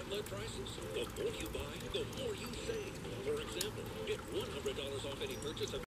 outlet prices. The more you buy, the more you save. For example, get $100 off any purchase of